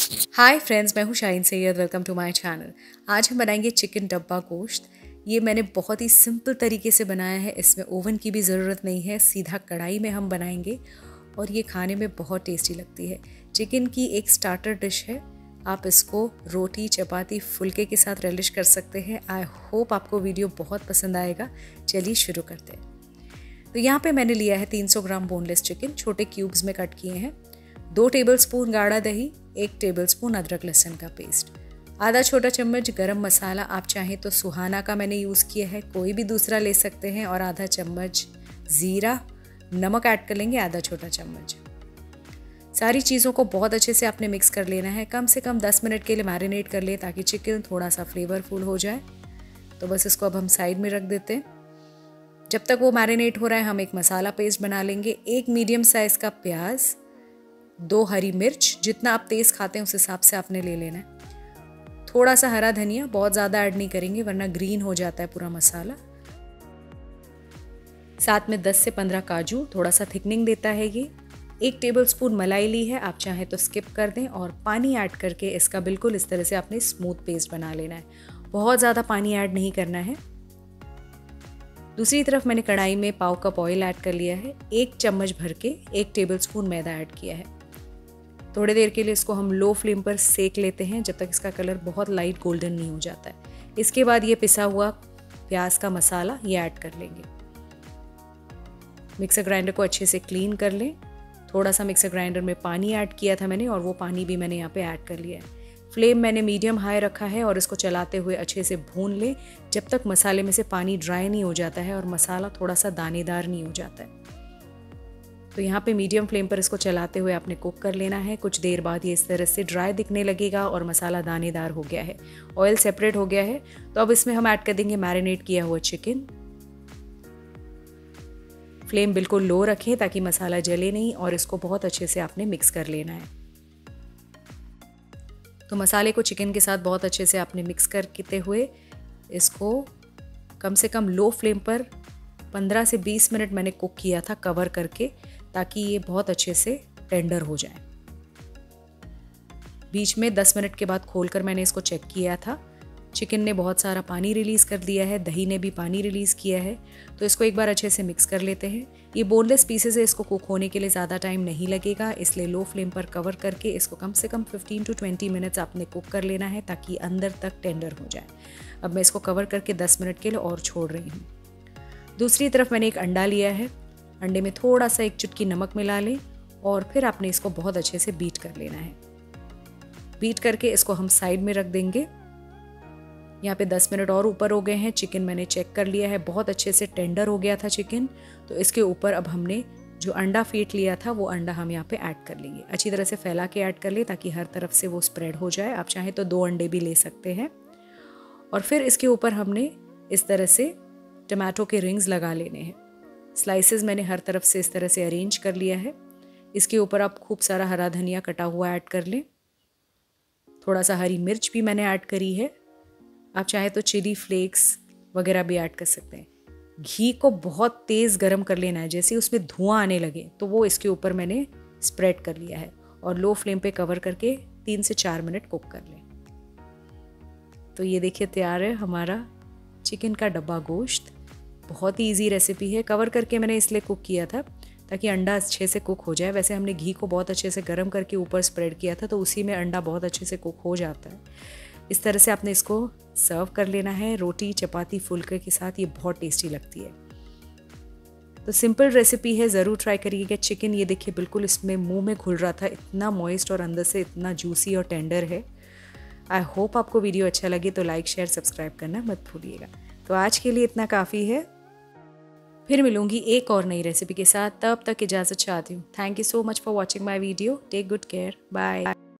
हाय friends, मैं हूँ Shaheen Syed. Welcome to my channel. आज हम बनाएंगे चिकन डब्बा गोश्त। ये मैंने बहुत ही सिंपल तरीके से बनाया है। इसमें ओवन की भी ज़रूरत नहीं है, सीधा कढ़ाई में हम बनाएंगे और ये खाने में बहुत टेस्टी लगती है। चिकन की एक स्टार्टर डिश है। आप इसको रोटी, चपाती, फुलके के साथ रेलिश कर सकते हैं। आई होप आपको वीडियो बहुत पसंद आएगा। चलिए शुरू करते हैं। तो यहाँ पे मैंने लिया है 300 ग्राम बोनलेस चिकन, छोटे क्यूब्स में कट किए हैं। 2 टेबलस्पून गाढ़ा दही, 1 टेबलस्पून अदरक लहसुन का पेस्ट, आधा छोटा चम्मच गरम मसाला, आप चाहें तो सुहाना का मैंने यूज़ किया है, कोई भी दूसरा ले सकते हैं, और आधा चम्मच ज़ीरा। नमक ऐड कर लेंगे आधा छोटा चम्मच। सारी चीज़ों को बहुत अच्छे से आपने मिक्स कर लेना है। कम से कम 10 मिनट के लिए मैरिनेट कर ले ताकि चिकन थोड़ा सा फ्लेवरफुल हो जाए। तो बस इसको अब हम साइड में रख देते हैं। जब तक वो मैरिनेट हो रहा है हम एक मसाला पेस्ट बना लेंगे। 1 मीडियम साइज़ का प्याज, 2 हरी मिर्च, जितना आप तेज़ खाते हैं उस हिसाब से आपने ले लेना है। थोड़ा सा हरा धनिया, बहुत ज़्यादा ऐड नहीं करेंगे वरना ग्रीन हो जाता है पूरा मसाला। साथ में 10 से 15 काजू, थोड़ा सा थिकनिंग देता है ये। 1 टेबलस्पून मलाई ली है, आप चाहें तो स्किप कर दें, और पानी ऐड करके इसका बिल्कुल इस तरह से आपने स्मूथ पेस्ट बना लेना है। बहुत ज़्यादा पानी ऐड नहीं करना है। दूसरी तरफ मैंने कढ़ाई में पाव कप ऑयल ऐड कर लिया है। 1 चम्मच भर के 1 टेबलस्पून मैदा ऐड किया है। थोड़ी देर के लिए इसको हम लो फ्लेम पर सेक लेते हैं जब तक इसका कलर बहुत लाइट गोल्डन नहीं हो जाता है। इसके बाद ये पिसा हुआ प्याज का मसाला ये ऐड कर लेंगे। मिक्सर ग्राइंडर को अच्छे से क्लीन कर लें। थोड़ा सा मिक्सर ग्राइंडर में पानी ऐड किया था मैंने, और वो पानी भी मैंने यहाँ पे ऐड कर लिया है। फ्लेम मैंने मीडियम हाई रखा है और इसको चलाते हुए अच्छे से भून लें जब तक मसाले में से पानी ड्राई नहीं हो जाता है और मसाला थोड़ा सा दानेदार नहीं हो जाता है। तो यहाँ पे मीडियम फ्लेम पर इसको चलाते हुए आपने कुक कर लेना है। कुछ देर बाद ये इस तरह से ड्राई दिखने लगेगा और मसाला दानेदार हो गया है, ऑयल सेपरेट हो गया है। तो अब इसमें हम ऐड कर देंगे मैरिनेट किया हुआ चिकन। फ्लेम बिल्कुल लो रखें ताकि मसाला जले नहीं, और इसको बहुत अच्छे से आपने मिक्स कर लेना है। तो मसाले को चिकन के साथ बहुत अच्छे से आपने मिक्स करते हुए इसको कम से कम लो फ्लेम पर 15 से 20 मिनट मैंने कुक किया था कवर करके, ताकि ये बहुत अच्छे से टेंडर हो जाए। बीच में 10 मिनट के बाद खोलकर मैंने इसको चेक किया था। चिकन ने बहुत सारा पानी रिलीज़ कर दिया है, दही ने भी पानी रिलीज़ किया है। तो इसको एक बार अच्छे से मिक्स कर लेते हैं। ये बोनलेस पीसेस है, इसको कुक होने के लिए ज़्यादा टाइम नहीं लगेगा, इसलिए लो फ्लेम पर कवर करके इसको कम से कम 15 to 20 मिनट्स आपने कुक कर लेना है ताकि अंदर तक टेंडर हो जाए। अब मैं इसको कवर करके 10 मिनट के लिए और छोड़ रही हूँ। दूसरी तरफ मैंने एक अंडा लिया है। अंडे में थोड़ा सा 1 चुटकी नमक मिला लें और फिर आपने इसको बहुत अच्छे से बीट कर लेना है। बीट करके इसको हम साइड में रख देंगे। यहाँ पे 10 मिनट और ऊपर हो गए हैं। चिकन मैंने चेक कर लिया है, बहुत अच्छे से टेंडर हो गया था चिकन। तो इसके ऊपर अब हमने जो अंडा फेंट लिया था वो अंडा हम यहाँ पे ऐड कर लेंगे। अच्छी तरह से फैला के ऐड कर ले ताकि हर तरफ से वो स्प्रेड हो जाए। आप चाहें तो 2 अंडे भी ले सकते हैं। और फिर इसके ऊपर हमने इस तरह से टमाटो के रिंग्स लगा लेने हैं। स्लाइसेस मैंने हर तरफ से इस तरह से अरेंज कर लिया है। इसके ऊपर आप खूब सारा हरा धनिया कटा हुआ ऐड कर लें। थोड़ा सा हरी मिर्च भी मैंने ऐड करी है। आप चाहे तो चिली फ्लेक्स वगैरह भी ऐड कर सकते हैं। घी को बहुत तेज़ गरम कर लेना है, जैसे उसमें धुआं आने लगे तो वो इसके ऊपर मैंने स्प्रेड कर लिया है, और लो फ्लेम पे कवर करके 3 से 4 मिनट कुक कर लें। तो ये देखिए तैयार है हमारा चिकन का डब्बा गोश्त। बहुत ही इजी रेसिपी है। कवर करके मैंने इसलिए कुक किया था ताकि अंडा अच्छे से कुक हो जाए। वैसे हमने घी को बहुत अच्छे से गर्म करके ऊपर स्प्रेड किया था, तो उसी में अंडा बहुत अच्छे से कुक हो जाता है। इस तरह से आपने इसको सर्व कर लेना है रोटी, चपाती, फुलके के साथ। ये बहुत टेस्टी लगती है। तो सिंपल रेसिपी है, ज़रूर ट्राई करिएगा। चिकन ये देखिए बिल्कुल इसमें मुंह में घुल रहा था, इतना मॉइस्ट और अंदर से इतना जूसी और टेंडर है। आई होप आपको वीडियो अच्छा लगे तो लाइक, शेयर, सब्सक्राइब करना मत भूलिएगा। तो आज के लिए इतना काफ़ी है। फिर मिलूंगी एक और नई रेसिपी के साथ। तब तक इजाज़त चाहती हूँ। Thank you so much for watching my video. Take good care. Bye.